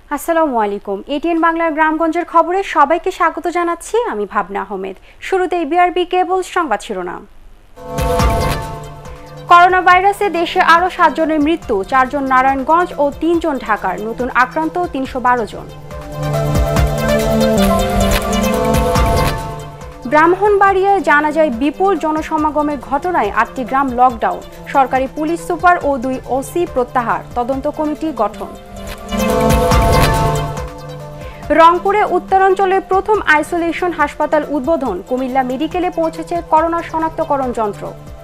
আসসালামু আলাইকুম। এটিএন বাংলার গ্রামগঞ্জের খবরে সবাইকে স্বাগত জানাচ্ছি। আমি ভাবনা আহমেদ। শুরুতেই বিআরবি কেবল সংবাদ শিরোনাম। করোনা ভাইরাসে দেশে আরও 7 জনের মৃত্যু, 4 জন নারায়ণগঞ্জ ও 3 জন ঢাকার। নতুন আক্রান্ত 312 জন। ব্রাহ্মণবাড়িয়ায় জানাজায় বিপুল জনসমাগমের ঘটনায় 8টি গ্রাম লকডাউন। সরকারি পুলিশ সুপার ও 2 ওসি প্রত্যাহার, তদন্ত কমিটি গঠন। রংপুরে উত্তরাঞ্চলের প্রথম আইসোলেশন হাসপাতাল উদ্বোধন। কুমিল্লা মেডিকেলে পৌঁছেছে করোনা শনাক্তকরণ যন্ত্র।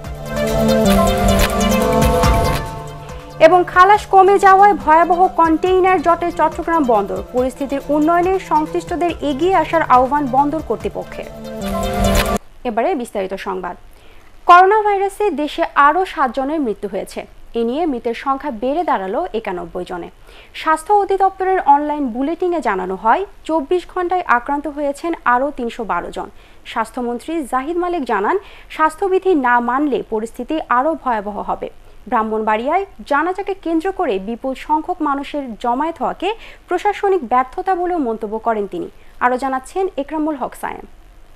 এবং খালাস কমে যাওয়ায় ভয়াবহ কন্টেইনার জটে চট্টগ্রাম বন্দর। পরিস্থিতির উন্নয়নে সংশ্লিষ্টদের এগিয়ে আসার আহ্বান বন্দর কর্তৃপক্ষের। এবারে বিস্তারিত সংবাদ। করোনা ভাইরাসে দেশে আরও 7 জনের মৃত্যু হয়েছে। এ নিয়ে মৃতের সংখ্যা বেড়ে দাঁড়ালো 91 জনে। স্বাস্থ্য অধিদপ্তরের অনলাইন বুলেটিনে জানানো হয় 24 ঘন্টায় আক্রান্ত হয়েছেন আরও 312 জন। স্বাস্থ্যমন্ত্রী জাহিদ মালিক জানান, স্বাস্থ্যবিধি না মানলে পরিস্থিতি আরও ভয়াবহ হবে। ব্রাহ্মণবাড়িয়ায় জানাজাকে কেন্দ্র করে বিপুল সংখ্যক মানুষের জমায়েত হওয়াকে প্রশাসনিক ব্যর্থতা বলেও মন্তব্য করেন তিনি। আরও জানাচ্ছেন একরামুল হক সায়েম।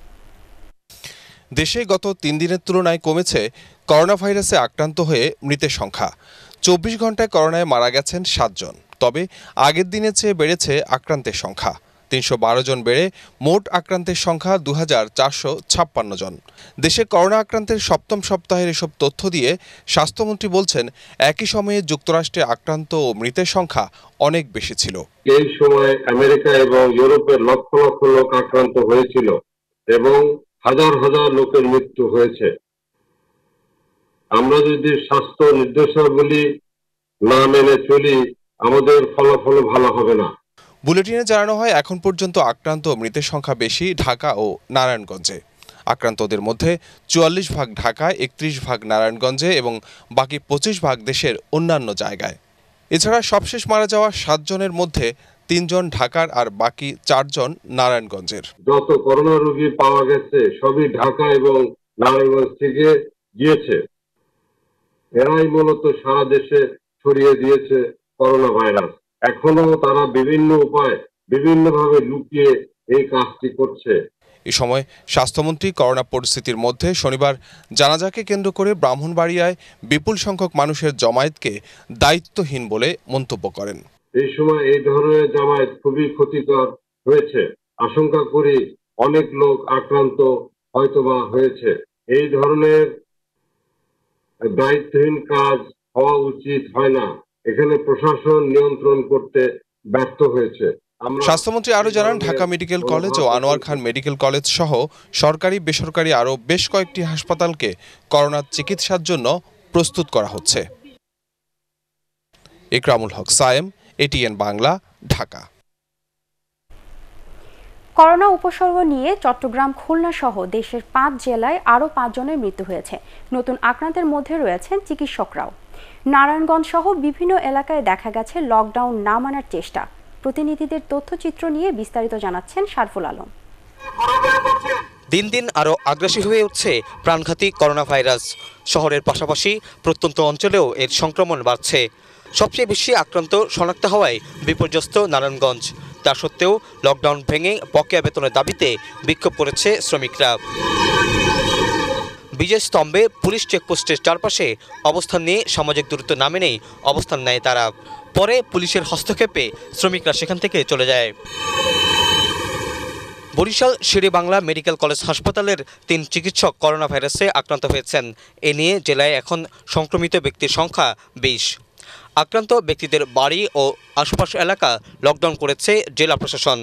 দেশে গত 3 দিনের তুলনায় কমেছে করোনা ভাইরাসে আক্রান্ত হয়ে মৃতের সংখ্যা। 24 ঘন্টায় করোনায় মারা গেছেন 7 জন। তবে আগের দিনের চেয়ে বেড়েছে আক্রান্তের সংখ্যা। 312 জন বেড়ে মোট আক্রান্তের সংখ্যা 2456 জন। দেশে করোনা আক্রান্তের 7ম সপ্তাহের এসব তথ্য দিয়ে স্বাস্থ্যমন্ত্রী বলছেন, একই সময়ে যুক্তরাষ্ট্রে আক্রান্ত ও মৃতের সংখ্যা অনেক বেশি ছিল। এই সময় আমেরিকা এবং ইউরোপের লক্ষ লক্ষ লোক আক্রান্ত হয়েছিল এবং হাজার হাজার লোকের মৃত্যু হয়েছে। আমরা যদি স্বাস্থ্য নির্দেশাবলী না মেনে চলি, আমাদের ফলাফল ভালো হবে না। বুলেটিনে জানানো হয়, এখন পর্যন্ত আক্রান্ত ও মৃতের সংখ্যা বেশি ঢাকা ও নারায়ণগঞ্জে। আক্রান্তদের মধ্যে 44% ঢাকায়, 31% নারায়ণগঞ্জে এবং বাকি 25% দেশের অন্যান্য জায়গায়। এছাড়া সবশেষ মারা যাওয়া 7 জনের মধ্যে 3 জন ঢাকার আর বাকি 4 জন নারায়ণগঞ্জের। যত করোনা রোগী পাওয়া গেছে সবই ঢাকা এবং নারায়ণগঞ্জ থেকে গিয়েছে। এরাই মূলত সারা দেশে ছড়িয়ে দিয়েছে করোনা ভাইরাস। এখনো তারা বিভিন্ন উপায় বিভিন্নভাবে লুকিয়ে এই কাজটি করছে। এ সময় স্বাস্থ্যমন্ত্রী করোনা পরিস্থিতির মধ্যে শনিবার জানাজাকে কেন্দ্র করে ব্রাহ্মণবাড়িয়ায় বিপুল সংখ্যক মানুষের জমায়েতকে দায়িত্বহীন বলে মন্তব্য করেন। এই সময় এই ধরনের জামায়াত খুবই ক্ষতিকর হয়েছে। আশঙ্কা করি অনেক লোক আক্রান্ত হয়তোবা হয়েছে। এই ধরনের দায়িত্বহীন কাজ হওয়া উচিত হয় না। এখানে প্রশাসন নিয়ন্ত্রণ করতে ব্যর্থ হয়েছে। স্বাস্থ্যমন্ত্রী আরও জানান, ঢাকা মেডিকেল কলেজ ও আনোয়ার খান মেডিকেল কলেজ সহ সরকারি বেসরকারি আরও বেশ কয়েকটি হাসপাতালকে করোনার চিকিৎসার জন্য প্রস্তুত করা হচ্ছে। একরামুল হক সায়েম, এটিএন বাংলা, ঢাকা। করোনা উপসর্গ নিয়ে চট্টগ্রাম, খুলনা সহ দেশের 5 জেলায় আরও 5 জনের মৃত্যু হয়েছে। নতুন আক্রান্তের মধ্যে রয়েছেন চিকিৎসকরাও। নারায়ণগঞ্জ সহ বিভিন্ন এলাকায় দেখা গেছে লকডাউন না মানার চেষ্টা। প্রতিনিধিদের তথ্যচিত্র নিয়ে বিস্তারিত জানাচ্ছেন শারফুল আলম। দিন দিন আরও আগ্রাসী হয়ে উঠছে প্রাণঘাতী করোনা ভাইরাস। শহরের পাশাপাশি প্রত্যন্ত অঞ্চলেও এর সংক্রমণ বাড়ছে। সবচেয়ে বেশি আক্রান্ত শনাক্ত হওয়ায় বিপর্যস্ত নারায়ণগঞ্জ। তা সত্ত্বেও লকডাউন ভেঙে বকেয়া বেতনের দাবিতে বিক্ষোভ করেছে শ্রমিকরা। বিজয় স্তম্ভে পুলিশ চেকপোস্টের চারপাশে অবস্থান নিয়ে সামাজিক দূরত্ব না মেনেই অবস্থান নেয় তারা। পরে পুলিশের হস্তক্ষেপে শ্রমিকরা সেখান থেকে চলে যায়। বরিশাল শেরে-ই-বাংলা মেডিকেল কলেজ হাসপাতালের 3 চিকিৎসক করোনা ভাইরাসে আক্রান্ত হয়েছেন। এ নিয়ে জেলায় এখন সংক্রমিত ব্যক্তির সংখ্যা 20। আক্রান্ত ব্যক্তিদের বাড়ি ও আশপাশ এলাকা লকডাউন করেছে জেলা প্রশাসন।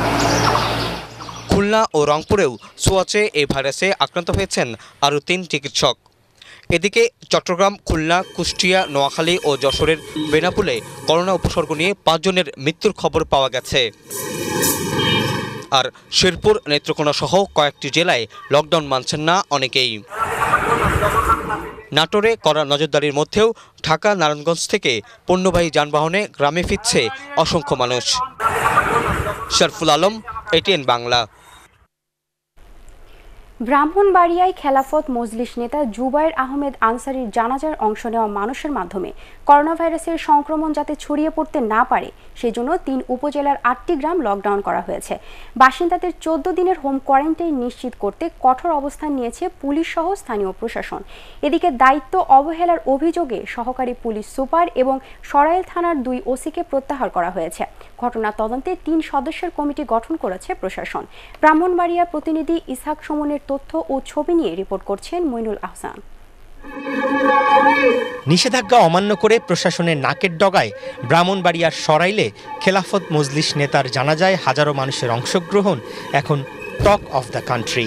খুলনা ও রংপুরেও ছোঁয়াচে এই ভাইরাসে আক্রান্ত হয়েছেন আরও 3 চিকিৎসক। এদিকে চট্টগ্রাম, খুলনা, কুষ্টিয়া, নোয়াখালী ও যশোরের বেনাপুলে করোনা উপসর্গ নিয়ে 5 জনের মৃত্যুর খবর পাওয়া গেছে। আর শেরপুর, নেত্রকোনা সহ কয়েকটি জেলায় লকডাউন মানছেন না অনেকেই। নাটোরে কড়া নজরদারির মধ্যেও ঢাকা, নারায়ণগঞ্জ থেকে পণ্যবাহী যানবাহনে গ্রামে ফিরছে অসংখ্য মানুষ। শারফুল আলম, এটিএন বাংলা। ব্রাহ্মণবাড়িয়ায় খেলাফত মজলিস নেতা জুবায়ের আহমেদ আনসারীর জানাজার অংশ নেওয়া মানুষের মাধ্যমে করোনা ভাইরাসের সংক্রমণ যাতে ছড়িয়ে পড়তে না পারে সেজন্য 3 উপজেলার 8টি গ্রাম লকডাউন করা হয়েছে। বাসিন্দাদের 14 দিনের হোম কোয়ারেন্টাইন নিশ্চিত করতে কঠোর অবস্থান নিয়েছে পুলিশ সহ স্থানীয় প্রশাসন। এদিকে দায়িত্ব অবহেলার অভিযোগে সহকারী পুলিশ সুপার এবং সরাইল থানার 2 ওসিকে প্রত্যাহার করা হয়েছে। ঘটনা তদন্তে 3 সদস্যের কমিটি গঠন করেছে প্রশাসন। ব্রাহ্মণবাড়িয়া প্রতিনিধি ইসহাক সুমনের তথ্য ও ছবি নিয়ে রিপোর্ট করছেন মইনুল আহসান। নিষেধাজ্ঞা অমান্য করে প্রশাসনের নাকের ডগায় ব্রাহ্মণবাড়িয়ার সরাইলে খেলাফত মজলিস নেতার জানাজায় হাজারো মানুষের অংশগ্রহণ এখন talk of the country.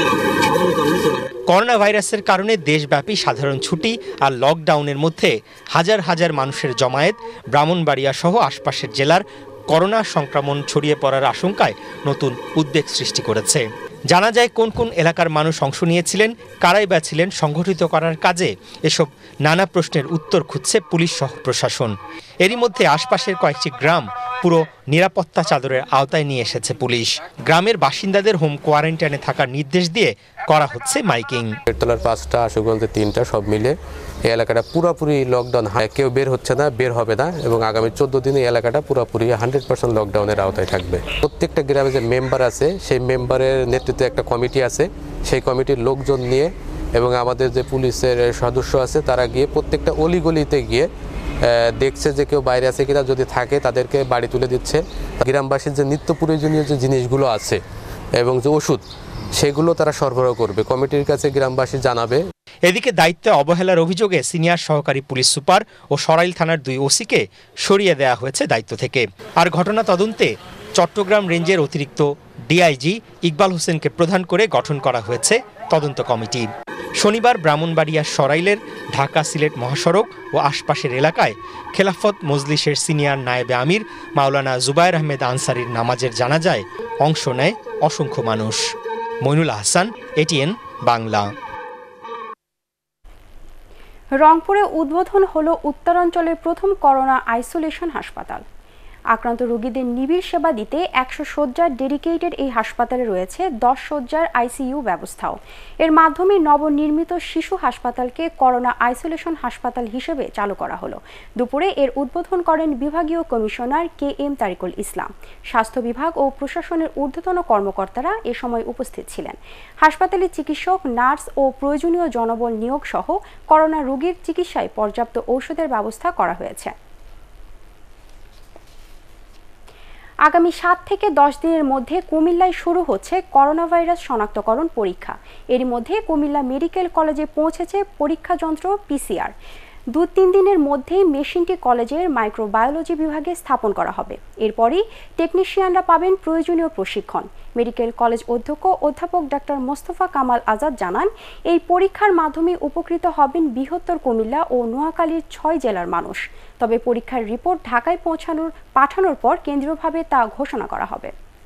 Corona ভাইরাসের কারণে দেশব্যাপী সাধারণ ছুটি আর লকডাউনের মধ্যে হাজার হাজার মানুষের জমায়েত ব্রাহ্মণবাড়িয়া সহ আশপাশের জেলার করোনা সংক্রমণ ছড়িয়ে পড়ার আশঙ্কায় নতুন উদ্বেগ সৃষ্টি করেছে। জানা যায় কোন কোন এলাকার মানুষ অংশ নিয়েছিলেন, কারাই বা ছিলেন সংগঠিত করার কাজে, এসব নানা প্রশ্নের উত্তর খুঁজছে পুলিশ সহ প্রশাসন। এরই মধ্যে আশপাশের কয়েকটি গ্রাম পুরো নিরাপত্তা চাদরের আওতায় নিয়ে এসেছে পুলিশ। গ্রামের বাসিন্দাদের হোম কোয়ারেন্টাইনে থাকার নির্দেশ দিয়ে করা হচ্ছে মাইকিং। তলার 5টা, আশুগঞ্জে 3টা, সব মিলে এই এলাকাটা পুরোপুরি লকডাউন। কেউ বের হচ্ছে না, বের হবে না, এবং আগামী 14 দিনে এই এলাকাটা পুরোপুরি 100% লকডাউনের আওতায় থাকবে। প্রত্যেকটা গ্রামে যে মেম্বার আছে, সেই মেম্বারের নেতৃত্বে একটা কমিটি আছে, সেই কমিটির লোকজন নিয়ে এবং আমাদের যে পুলিশের সদস্য আছে তারা গিয়ে প্রত্যেকটা অলিগলিতে গিয়ে দেখছে যে কেউ বাইরে আছে কিনা, যদি থাকে তাদেরকে বাড়ি তুলে দিচ্ছে। গ্রামবাসীর যে নিত্য প্রয়োজনীয় যে জিনিসগুলো আছে এবং যে ওষুধ, সেগুলো তারা সরবরাহ করবে, কমিটির কাছে গ্রামবাসী জানাবে। এদিকে দায়িত্বে অবহেলার অভিযোগে সিনিয়র সহকারী পুলিশ সুপার ও সরাইল থানার 2 ওসিকে সরিয়ে দেওয়া হয়েছে দায়িত্ব থেকে। আর ঘটনা তদন্তে চট্টগ্রাম রেঞ্জের অতিরিক্ত ডিআইজি ইকবাল হোসেনকে প্রধান করে গঠন করা হয়েছে তদন্ত কমিটি। শনিবার ব্রাহ্মণবাড়িয়ার সরাইলের ঢাকা সিলেট মহাসড়ক ও আশপাশের এলাকায় খেলাফত মজলিসের সিনিয়র নায়েবে আমির মাওলানা জুবায়ের আহমেদ আনসারীর নামাজের জানাজায় অংশ নেয় অসংখ্য মানুষ। মইনুল আহসান, এটিএন বাংলা। রংপুরে উদ্বোধন হলো উত্তরাঞ্চলের প্রথম করোনা আইসোলেশন হাসপাতাল। আক্রান্ত রোগীদের নিবিড় সেবা দিতে 100 শয্যার ডেডিকেটেড এই হাসপাতালে রয়েছে 10 শয্যার আইসিইউ ব্যবস্থাও। এর মাধ্যমে নবনির্মিত শিশু হাসপাতালকে করোনা আইসোলেশন হাসপাতাল হিসেবে চালু করা হলো। দুপুরে এর উদ্বোধন করেন বিভাগীয় কমিশনার KM তারিকুল ইসলাম। স্বাস্থ্য বিভাগ ও প্রশাসনের ঊর্ধ্বতন কর্মকর্তারা এ সময় উপস্থিত ছিলেন। হাসপাতালে চিকিৎসক, নার্স ও প্রয়োজনীয় জনবল নিয়োগ সহ করোনা রোগীর চিকিৎসায় পর্যাপ্ত ঔষধের ব্যবস্থা করা হয়েছে। আগামী 7 থেকে 10 দিনের মধ্যে কুমিল্লায় শুরু হচ্ছে করোনা ভাইরাস শনাক্তকরণ পরীক্ষা। এরই মধ্যে কুমিল্লা মেডিকেল কলেজে পৌঁছেছে পরীক্ষা যন্ত্র PCR। 2-3 দিনের মধ্যেই মেশিনটি কলেজের মাইক্রোবায়োলজি বিভাগে স্থাপন করা হবে। এরপরই টেকনিশিয়ানরা পাবেন প্রয়োজনীয় প্রশিক্ষণ। মেডিকেল কলেজ অধ্যক্ষ অধ্যাপক ডাক্তার মোস্তফা কামাল আজাদ জানান, এই পরীক্ষার মাধ্যমে উপকৃত হবেন বৃহত্তর কুমিল্লা ও নোয়াখালীর 6 জেলার মানুষ। তবে পরীক্ষার রিপোর্ট ঢাকায় পাঠানোর পর কেন্দ্রীয়ভাবে তা ঘোষণা করা হবে।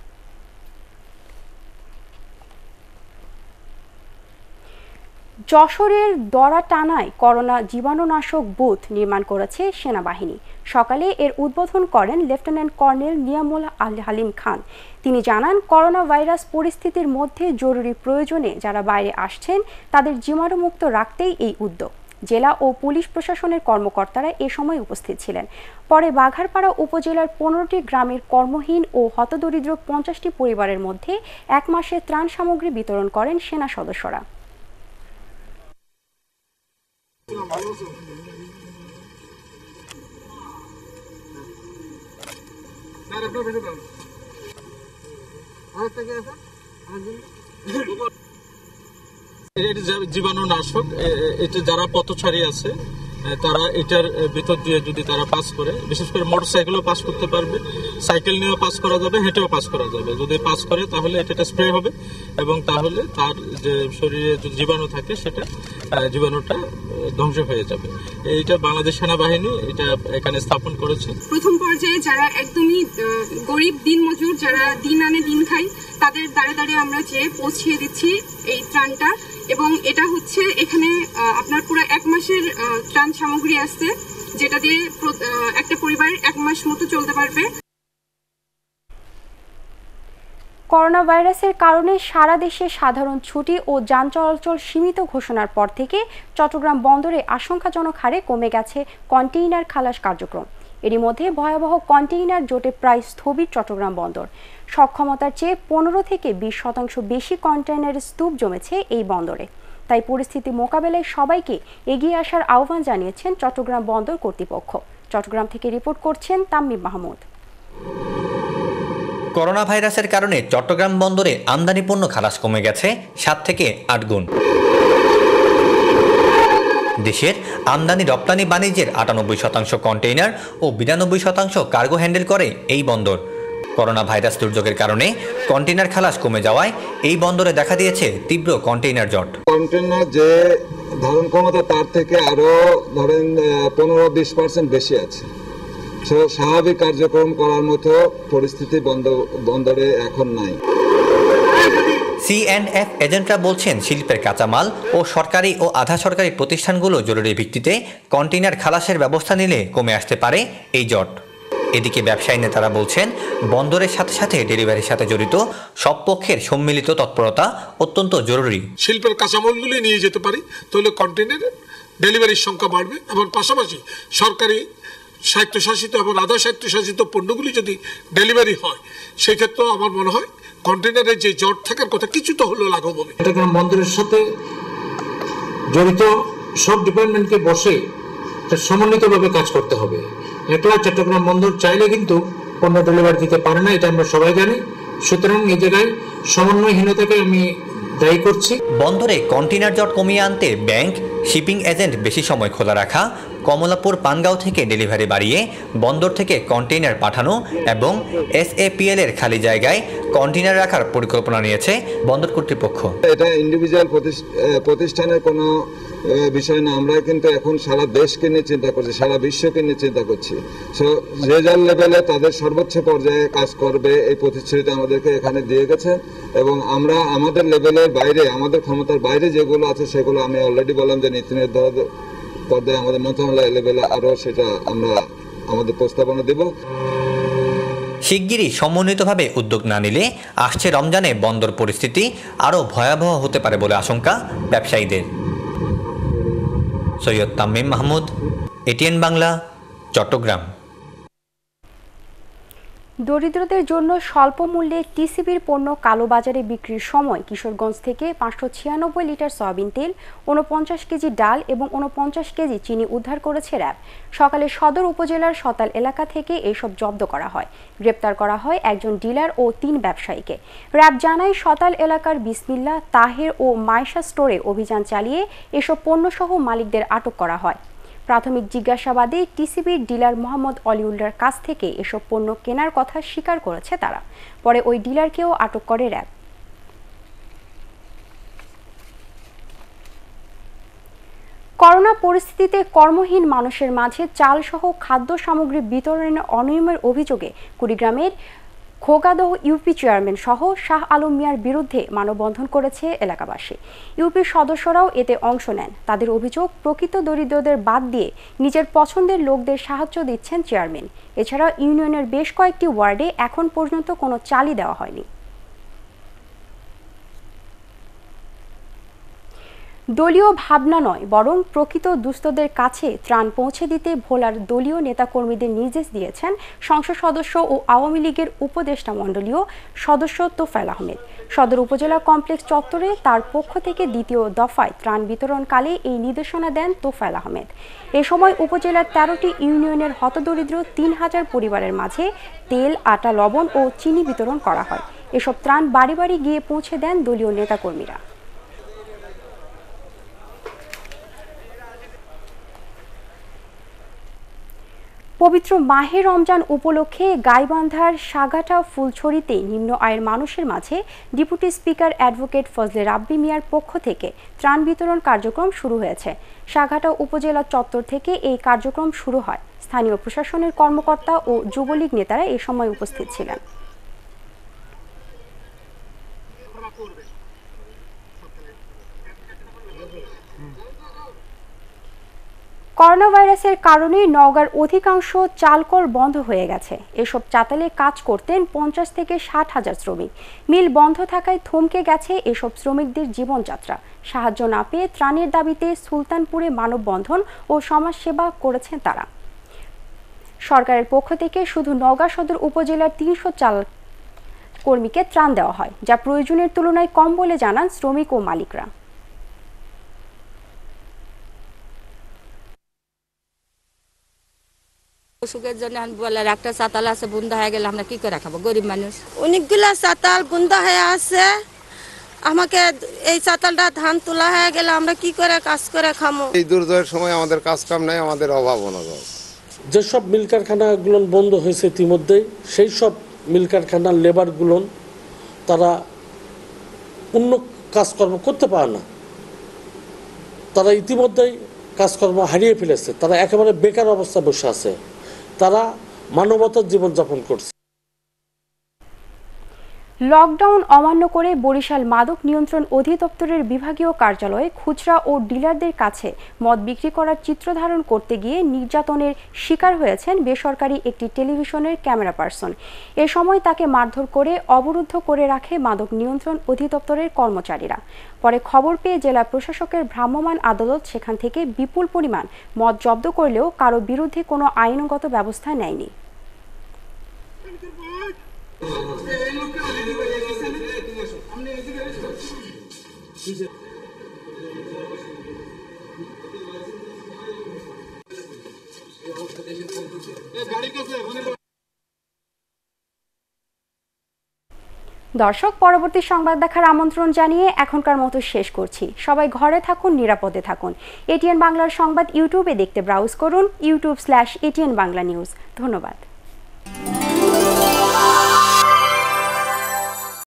যশোরের দড়াটানায় করোনা জীবাণুনাশক বুথ নির্মাণ করেছে সেনাবাহিনী। সকালে এর উদ্বোধন করেন লেফটেন্যান্ট কর্নেল নিয়ামুল হালিম খান। তিনি জানান, করোনা ভাইরাস পরিস্থিতির মধ্যে জরুরি প্রয়োজনে যারা বাইরে আসছেন তাদের জীবাণুমুক্ত রাখতেই এই উদ্যোগ। জেলা ও পুলিশ প্রশাসনের কর্মকর্তারা এ সময় উপস্থিত ছিলেন। পরে বাঘারপাড়া উপজেলার 15টি গ্রামের কর্মহীন ও হতদরিদ্র 50টি পরিবারের মধ্যে 1 মাসের ত্রাণ সামগ্রী বিতরণ করেন সেনা সদস্যরা। জীবাণুনাশক, এটা যারা পথচারী আছে তারা এটার ভিতর দিয়ে যদি তারা পাস করে, বিশেষ করে মোটরসাইকেলও পাস করতে পারবে, সাইকেল নিয়েও পাস করা যাবে, হেঁটেও পাস করা যাবে। যদি পাস করে তাহলে এটা স্প্রে হবে এবং তাহলে তার যে শরীরে যদি জীবাণু থাকে সেটা জীবাণুটা ধ্বংস হয়ে যাবে। এইটা বাংলাদেশ সেনাবাহিনী এটা এখানে স্থাপন করেছে। প্রথম পর্যায়ে যারা একদমই গরিব দিনমজুর, যারা দিন আনে দিন খায়, তাদের দাঁড়ে দাঁড়িয়ে আমরা যে পৌঁছিয়ে দিচ্ছি এই ত্রাণটা। এবং এটা হচ্ছে এখানে আপনার পুরো 1 মাসের ত্রাণ সামগ্রী আছে, যেটা দিয়ে একটা পরিবার 1 মাস মতো চলতে পারবে। করোনা ভাইরাসের কারণে সারা দেশে সাধারণ ছুটি ও যান চলাচল সীমিত ঘোষণার পর থেকে চট্টগ্রাম বন্দরে আশঙ্কাজনক হারে কমে গেছে কন্টেইনার খালাস কার্যক্রম। এরই মধ্যে ভয়াবহ কন্টেইনার জোটে প্রায় স্থবির চট্টগ্রাম বন্দর। সক্ষমতার চেয়ে 15 থেকে 20% বেশি কন্টেইনারের স্তূপ জমেছে এই বন্দরে। তাই পরিস্থিতি মোকাবেলায় সবাইকে এগিয়ে আসার আহ্বান জানিয়েছেন চট্টগ্রাম বন্দর কর্তৃপক্ষ। চট্টগ্রাম থেকে রিপোর্ট করছেন তামিম মাহমুদ। করোনা ভাইরাসের কারণে চট্টগ্রাম বন্দরে আমদানি পণ্য খালাস কমে গেছে 7 থেকে 8 গুণ। দেশের আমদানি রপ্তানি বাণিজ্যের 98% কন্টেইনার ও 92% কার্গো হ্যান্ডেল করে এই বন্দর। করোনা ভাইরাস দুর্যোগের কারণে কন্টেইনার খালাস কমে যাওয়ায় এই বন্দরে দেখা দিয়েছে তীব্র কন্টেইনার জট। কন্টেইনার যে ধারণ ক্ষমতা তার থেকে আরো ধরেন 15-20% বেশি আছে। স্বাভাবিক কার্যক্রম করার মতো পরিস্থিতি বন্দরে এখন নাই। C&F এজেন্টরা বলছেন শিল্পের কাঁচামাল ও সরকারি ও আধা সরকারি প্রতিষ্ঠানগুলো জরুরি ভিত্তিতে কন্টেইনার খালাসের ব্যবস্থা নিলে কমে আসতে পারে এই জট। এদিকে ব্যবসায়ী নেতারা বলছেন বন্দরের সাথে সাথে ডেলিভারির সাথে জড়িত সব পক্ষের সম্মিলিত তৎপরতা অত্যন্ত জরুরি। শিল্পের কাঁচামালগুলি নিয়ে যেতে পারি তাহলে কন্টেইনারের ডেলিভারির সংখ্যা বাড়বে এবং পাশাপাশি সরকারি স্বায়ত্তশাসিত এবং আধা স্বায়ত্তশাসিত পণ্যগুলি যদি ডেলিভারি হয় সেক্ষেত্রে আমার মনে হয় কন্টেইনারের যে জট থাকার কথা কিছুটা হলেও লাঘব হবে। চট্টগ্রাম বন্দরের সাথে জড়িত সব ডিপার্টমেন্টকে বসে সমন্বিতভাবে কাজ করতে হবে। একলা চট্টগ্রাম বন্দর চাইলে কিন্তু পণ্য ডেলিভারি দিতে পারে না, এটা আমরা সবাই জানি। সুতরাং এই জায়গায় সমন্বয়হীনতাকে আমি দায়ী করছি। বন্দরে কন্টেইনার জট কমিয়ে আনতে ব্যাংক, শিপিং এজেন্ট বেশি সময় খোলা রাখা, কমলাপুর পানগাঁও থেকে ডেলিভারি বাড়িয়ে বন্দর থেকে কন্টেইনার পাঠানো এবং SAPL এর খালি জায়গায় কন্টেইনার রাখার পরিকল্পনা নিয়েছে বন্দর কর্তৃপক্ষ। এটা ইন্ডিভিজুয়াল প্রতিষ্ঠানের কোনো বিষয় না, আমরা কিন্তু এখন সারা দেশকে নিয়ে চিন্তা করছি, সারা বিশ্বকে নিয়ে চিন্তা করছি। রেজাল্ট লেভেলে তাদের সর্বোচ্চ পর্যায়ে কাজ করবে এই প্রতিশ্রুতি আমাদেরকে এখানে দিয়ে গেছে এবং আমরা আমাদের লেভেলের বাইরে, আমাদের ক্ষমতার বাইরে যেগুলো আছে সেগুলো আমি অলরেডি বললাম যে নীতি নির্ধারণ পর্যায়ে আমাদের মন্ত্রণালয় লেভেলে আরো সেটা আমরা আমাদের প্রস্তাবনা দেব। শিগগিরই সমন্বিতভাবে উদ্যোগ না নিলে আসছে রমজানে বন্দর পরিস্থিতি আরও ভয়াবহ হতে পারে বলে আশঙ্কা ব্যবসায়ীদের। সৈয়দ তামিম মাহমুদ, ATN বাংলা, চট্টগ্রাম। দরিদ্রদের জন্য স্বল্প মূল্যে টিসিবির পণ্য কালোবাজারে বিক্রির সময় কিশোরগঞ্জ থেকে 596 লিটার সয়াবিন তেল, 49 কেজি ডাল এবং 49 কেজি চিনি উদ্ধার করেছে র্যাব। সকালে সদর উপজেলার সতাল এলাকা থেকে এসব জব্দ করা হয়। গ্রেপ্তার করা হয় একজন ডিলার ও 3 ব্যবসায়ীকে। র্যাব জানায় সতাল এলাকার বিসমিল্লা, তাহের ও মাইশা স্টোরে অভিযান চালিয়ে এসব পণ্যসহ মালিকদের আটক করা হয়। প্রাথমিক জিজ্ঞাসাবাদে টিসিবির ডিলার মোহাম্মদ অলিউল্লার কাছ থেকে এসব পণ্য কেনার কথা স্বীকার করেছে তারা। পরে ওই ডিলারকেও আটক করে র্যাব। করোনা পরিস্থিতিতে কর্মহীন মানুষের মাঝে চালসহ খাদ্য সামগ্রী বিতরণের অনিয়মের অভিযোগে কুড়িগ্রামের খোগাদহ ইউপি চেয়ারম্যান সহ শাহ আলম মিয়ার বিরুদ্ধে মানববন্ধন করেছে এলাকাবাসী। ইউপির সদস্যরাও এতে অংশ নেন। তাদের অভিযোগ, প্রকৃত দরিদ্রদের বাদ দিয়ে নিজের পছন্দের লোকদের সাহায্য দিচ্ছেন চেয়ারম্যান। এছাড়া ইউনিয়নের বেশ কয়েকটি ওয়ার্ডে এখন পর্যন্ত কোনো চালই দেওয়া হয়নি। দলীয় ভাবনা নয়, বরং প্রকৃত দুস্থদের কাছে ত্রাণ পৌঁছে দিতে ভোলার দলীয় নেতাকর্মীদের নির্দেশ দিয়েছেন সংসদ সদস্য ও আওয়ামী লীগের উপদেষ্টা মণ্ডলীয় সদস্য তোফায়েল আহমেদ। সদর উপজেলা কমপ্লেক্স চত্বরে তার পক্ষ থেকে দ্বিতীয় দফায় ত্রাণ বিতরণকালে এই নির্দেশনা দেন তোফায়েল আহমেদ। এ সময় উপজেলার 13টি ইউনিয়নের হতদরিদ্র 3000 পরিবারের মাঝে তেল, আটা, লবণ ও চিনি বিতরণ করা হয়। এসব ত্রাণ বাড়ি বাড়ি গিয়ে পৌঁছে দেন দলীয় নেতাকর্মীরা। পবিত্র মাহে রমজান উপলক্ষে গাইবান্ধার সাগাটা ফুলছড়িতে নিম্ন আয়ের মানুষের মাঝে deputy speaker advocate Fazle Rabbi মিয়ার পক্ষ থেকে ত্রাণ বিতরণ কার্যক্রম শুরু হয়েছে। সাগাটা উপজেলা চত্বর থেকে এই কার্যক্রম শুরু হয়। স্থানীয় প্রশাসনের কর্মকর্তা ও যুবলীগ নেতারা এ সময় উপস্থিত ছিলেন। করোনা ভাইরাসের কারণে নওগাঁর অধিকাংশ চালকল বন্ধ হয়ে গেছে। এসব চাতালে কাজ করতেন 50 থেকে 60 হাজার শ্রমিক। মিল বন্ধ থাকায় থমকে গেছে এসব শ্রমিকদের জীবনযাত্রা। সাহায্য না পেয়ে ত্রাণের দাবিতে সুলতানপুরে মানববন্ধন ও সমাজসেবা করেছেন তারা। সরকারের পক্ষ থেকে শুধু নওগাঁ সদর উপজেলার 300 চাল কর্মীকে ত্রাণ দেওয়া হয়, যা প্রয়োজনের তুলনায় কম বলে জানান শ্রমিক ও মালিকরা। অসুখের জন্য বলার একটা চাতাল আছে, বুন্দা হয়ে গেলে আমরা কি করে খাবো? গরিব মানুষ, অনেকগুলা চাতাল বুন্দা হয়ে আছে। আমাকে এই চাতালটা ধান তোলা হয়ে গেলে আমরা কি করে কাজ করে খাবো? এই দুর্যোগের সময় আমাদের কাজ কাম নাই, আমাদের অভাব অনটন। যেসব মিল কারখানাগুলো বন্ধ হয়েছে ইতিমধ্যেই, সেই সব মিল কারখানার লেবারগুলো তারা অন্য কাজকর্ম করতে পারে না। তারা ইতিমধ্যেই কাজকর্ম হারিয়ে ফেলেছে, তারা একেবারে বেকার অবস্থায় বসে আছে, তারা মানবতার জীবনযাপন করছে। লকডাউন অমান্য করে বরিশাল মাদক নিয়ন্ত্রণ অধিদপ্তরের বিভাগীয় কার্যালয়ে খুচরা ও ডিলারদের কাছে মদ বিক্রি করার চিত্র ধারণ করতে গিয়ে নির্যাতনের শিকার হয়েছেন বেসরকারি একটি টেলিভিশনের ক্যামেরা পার্সন। এ সময় তাকে মারধর করে অবরুদ্ধ করে রাখে মাদক নিয়ন্ত্রণ অধিদপ্তরের কর্মচারীরা। পরে খবর পেয়ে জেলা প্রশাসকের ভ্রাম্যমাণ আদালত সেখান থেকে বিপুল পরিমাণ মদ জব্দ করলেও কারো বিরুদ্ধে কোনো আইনগত ব্যবস্থা নেয়নি। দর্শক, পরবর্তী সংবাদ দেখার আমন্ত্রণ জানিয়ে এখনকার মতো শেষ করছি। সবাই ঘরে থাকুন, নিরাপদে থাকুন। এটিএন বাংলার সংবাদ ইউটিউবে দেখতে ব্রাউজ করুন youtube/ATN Bangla News। ধন্যবাদ।